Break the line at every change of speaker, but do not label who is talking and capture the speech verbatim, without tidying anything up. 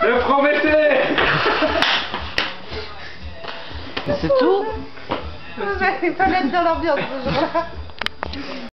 Le Prométhée.
C'est tout?
Il fallait être dans l'ambiance ce jour-là.